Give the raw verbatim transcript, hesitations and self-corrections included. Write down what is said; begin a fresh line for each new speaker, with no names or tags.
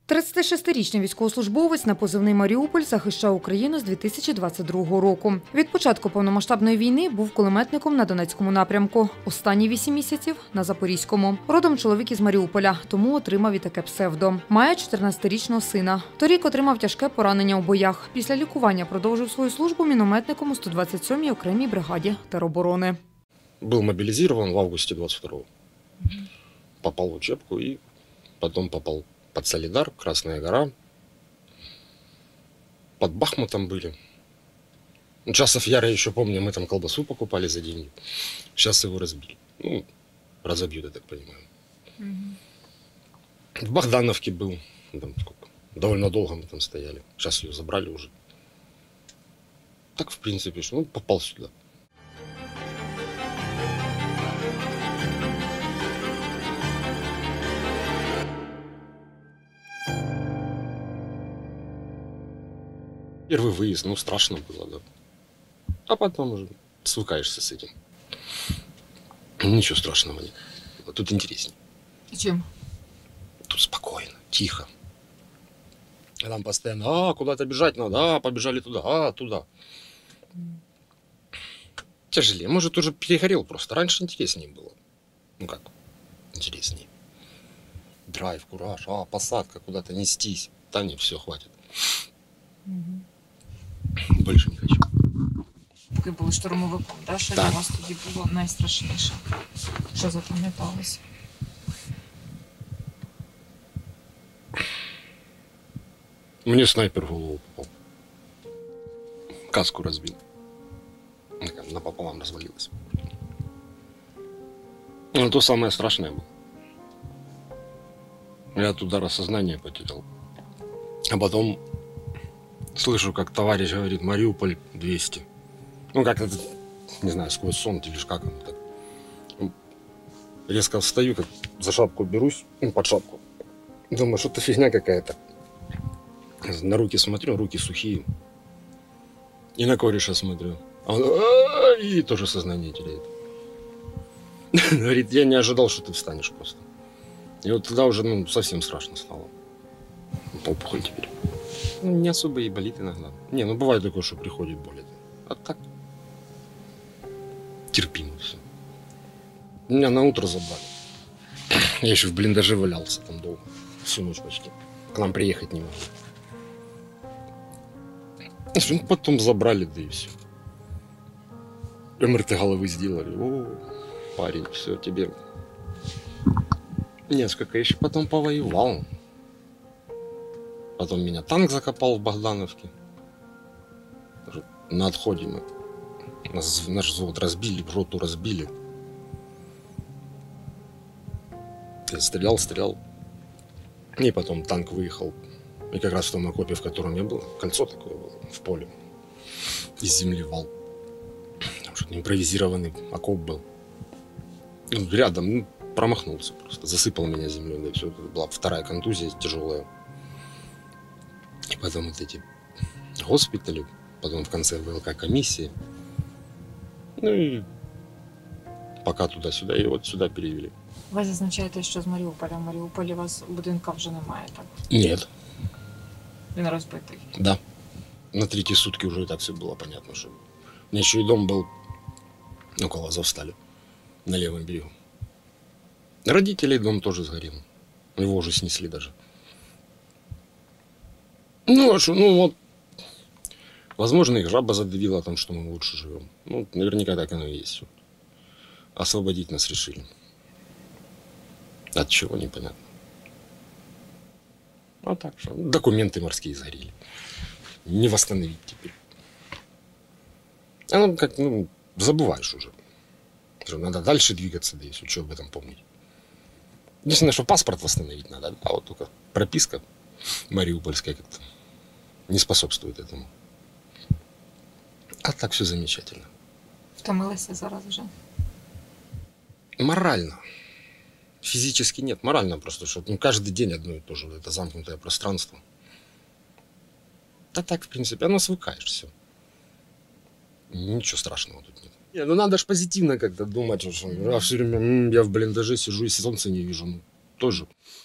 тридцятишестирічний військовослужбовець на позивний «Маріуполь» захищав Україну з дві тисячі двадцять другого року. Від початку повномасштабної війни був кулеметником на Донецькому напрямку. Останні вісім місяців – на Запорізькому. Родом чоловік із Маріуполя, тому отримав і таке псевдо. Має чотирнадцятирічного сина. Торік отримав тяжке поранення у боях. Після лікування продовжив свою службу мінометником у сто двадцять сьомій окремій бригаді тероборони.
Був мобілізований в августі двадцять другого. Попав в учебку і потім попав под Солидар, Красная Гора. Под Бахмутом были. Часов Яра еще помню, мы там колбасу покупали за деньги. Сейчас его разбили. Ну, разобьют, я так понимаю. Угу. В Богдановке был. Там сколько? Довольно долго мы там стояли. Сейчас ее забрали уже. Так, в принципе, ну, попал сюда. Первый выезд, ну, страшно было, да. А потом уже свыкаешься с этим. Ничего страшного нет. А тут интереснее.
И чем?
Тут спокойно, тихо. А там постоянно, а, куда-то бежать надо, а, побежали туда, а, туда. Тяжелее. Может, уже перегорел просто. Раньше интереснее было. Ну как, интереснее. Драйв, кураж, а, посадка, куда-то нестись. Да не, все, хватит. Угу. Більше не хочу.
Поки були штурмовиком, да? Що для вас тоді було найстрашніше? Що запам'яталося?
Мені снайпер в голову попав. Каску розбив. Напополам розвалилась. Ну, то самое страшное было. Я от удара сознание потерял. А потом слышу, как товарищ говорит: Мариуполь двести. Ну, как это, не знаю, сквозь сон или как оно так. Резко встаю, как за шапку берусь, ну, под шапку. Думаю, что-то фигня какая-то. На руки смотрю, руки сухие. И на кореша смотрю. А он и тоже сознание теряет. Говорит: я не ожидал, что ты встанешь просто. И вот тогда уже, ну, совсем страшно стало. Опухоль теперь. Ну, не особо и болит иногда. Не, ну бывает такое, что приходит боль. А так терпимо все. Меня на утро забрали. Я еще в блиндаже валялся там долго. Всю ночь почти. К нам приехать не могли. Ну, потом забрали, да и все. эм эр тэ головы сделали. О, парень, все, тебе несколько еще потом повоевал. Потом меня танк закопал в Богдановке. На отходе мы. Нас, наш взвод разбили, роту разбили. Я стрелял, стрелял. И потом танк выехал. И как раз в том окопе, в котором я был, кольцо такое было в поле. Из земли вал. Там что-то импровизированный окоп был. Ну, рядом, ну, промахнулся просто. Засыпал меня землей. Да, все. Это была вторая контузия тяжелая. И потом вот эти госпитали, потом в конце вэ эл ка комиссии. Ну и пока туда-сюда, и вот сюда перевели.
Ви зазначаєте, що з Маріуполя. В Маріуполі у вас будинка вже немає, так?
Нет.
Він розбитий?
Да. На третьи сутки уже и так все было понятно, что... У меня еще и дом был около Азовстали, на левом берегу. Родителей дом тоже сгорел. Его уже снесли даже. Ну, а что, ну вот, возможно, их жаба задавила там, что мы лучше живем. Ну, наверняка так оно и есть. Освободить нас решили. От чего, непонятно. А так что, документы морские сгорели. Не восстановить теперь. А ну, как, ну, забываешь уже. Что надо дальше двигаться, да если что об этом помнить. Единственное, что паспорт восстановить надо, а вот только прописка мариупольская как-то не способствует этому. А так все замечательно.
Втомилися зараз вже?
Морально. Физически нет, морально просто, что ну, каждый день одно и то же, это замкнутое пространство. Да так, в принципе, оно свыкаешь, все. Ничего страшного тут нет. Не, ну надо же позитивно как-то думать, что я все время м, я в блиндаже сижу и солнца не вижу. Ну, тоже